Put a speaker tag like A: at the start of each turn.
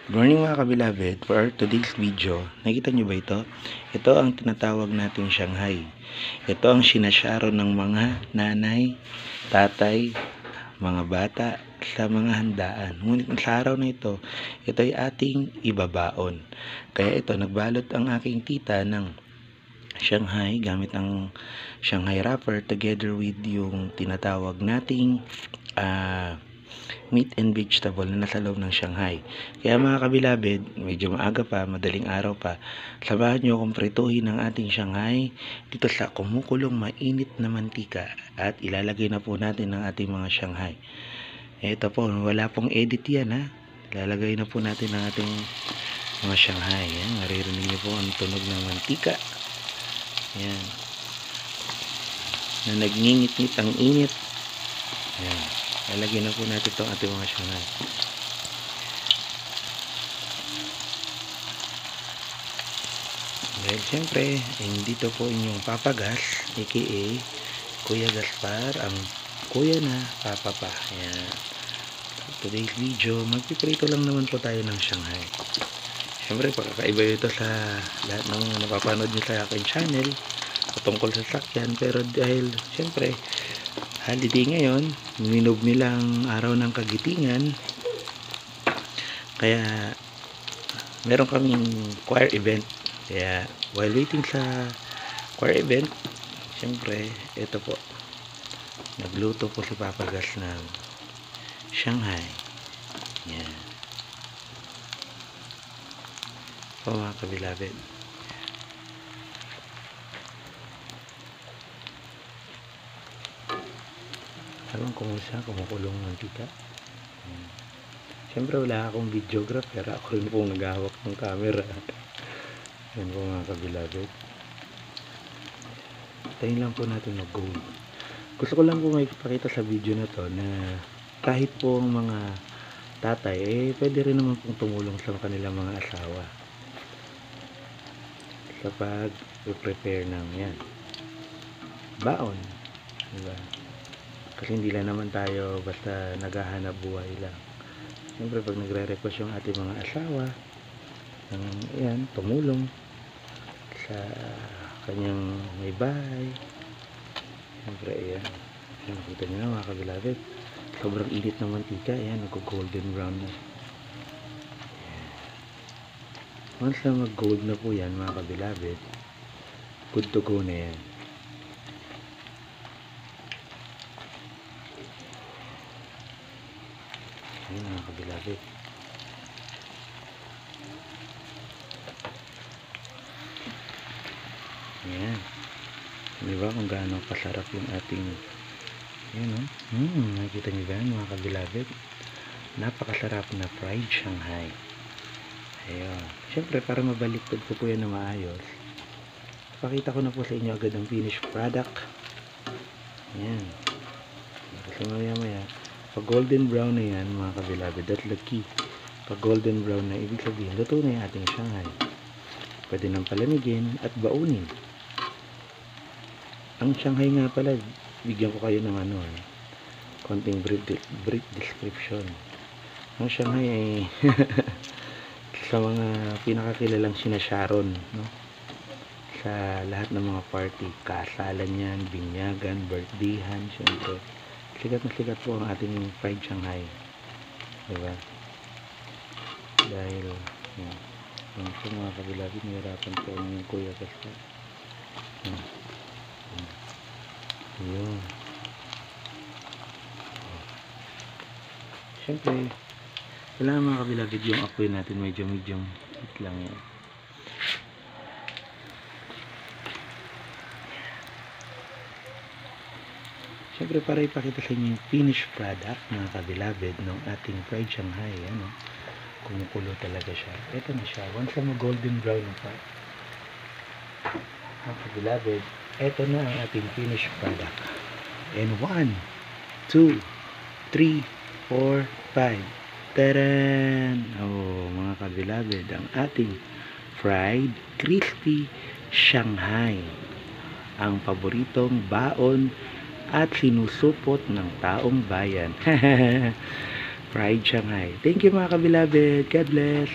A: Good morning mga kabilabid. For our today's video, nakita nyo ba ito? Ito ang tinatawag nating Shanghai. Ito ang sinasyaro ng mga nanay, tatay, mga bata sa mga handaan. Ngunit sa araw na ito ay ating ibabaon. Kaya ito, nagbalot ang aking tita ng Shanghai gamit ang Shanghai wrapper together with yung tinatawag nating meat and vegetable na nasa loob ng Shanghai. Kaya mga kabilabid, medyo maaga pa, madaling araw pa, samahan nyo akong prituhin ang ating Shanghai dito sa kumukulong mainit na mantika at ilalagay na po natin ang ating mga Shanghai. Ito po, wala pong edit yan ha. Ilalagay na po natin ang ating mga Shanghai. Yan, maririnig nyo po ang tunog ng mantika. Yan. Na nagngingit-ngit ang init. Yan. Lalagyan na po natin itong ating mga Shanghai. Dahil siyempre, dito po inyong papagas, aka Kuya Gaspar, ang kuya na papa pa. Yan. Today's video, magpiprito lang naman po tayo ng Shanghai. Siyempre, pagkakaiba ito sa lahat ng napapanood nyo sa aking channel patungkol sa sakyan. Pero dahil, siyempre, holiday ngayon, minob nilang araw ng kagitingan, kaya meron kaming choir event. Kaya while waiting sa choir event, siyempre ito po, nagluto po si Papa Gas ng Shanghai. Yan po mga kabilabid. Alam kumusta, kumukulong mantika. Siyempre wala akong videographer, ako rin pong naghahawak ng camera. Yan po mga kabilabid. Tayin lang po natin mag-go. Gusto ko lang po may ipakita sa video na to na kahit po ang mga tatay, pwede rin naman pong tumulong sa kanilang mga asawa sa pag-prepare ng yan baon, diba? Kasi hindi lang naman tayo basta naghahanap buhay lang. Siyempre pag nagre-request yung ating mga asawa ng yan, tumulong sa kanyang may bahay, siyempre yan, nakita nyo na mga kabilabid, sobrang init ng mantika. Ayan, nag-golden brown na. Once na mag-gold na po yan mga kabilabid, good to go na yan. Ayan mga kabilabid. Ayan. Diba kung gaano kasarap yung ating ayan o. Nakikita nyo ba mga kabilabid? Napakasarap na fried Shanghai. Ayan. Siyempre para mabaliktad ko po yan na maayos, pakita ko na po sa inyo agad ang finished product. Ayan. Kasi maya pag golden brown na yan mga kabilabid, that's the key. Pag golden brown na, ibig sabihin luto na yung ating Shanghai. Pwede nang palamigin at baunin. Ang Shanghai nga pala, bigyan ko kayo ng konting brief description. Ang Shanghai ay sa mga pinakakilalang sinasyaron, no? Sa lahat ng mga party, kasalan yan, binyagan, birthdayhan, syempre sikat na sikat po ang ating fried Shanghai, diba? Dahil yan, sa mga kabilabid, nahirapan po yung Kuya Gaspar. Yun. Siyempre kailangan mga kabilabid yung apoy natin medyo medium heat lang yan. Siyempre para ipakita sa inyo yung finished product mga kabilabid ng ating fried Shanghai, ano, kumukulo talaga siya. Ito na siya, once na golden brown pa mga kabilabid, ito na ang ating finished product. And 1, 2, 3, 4, 5. Taran! Oh, mga kabilabid, ang ating fried crispy Shanghai, ang paboritong baon at sinusupot ng taong bayan. Fried Shanghai. Thank you mga kabilabid. God bless.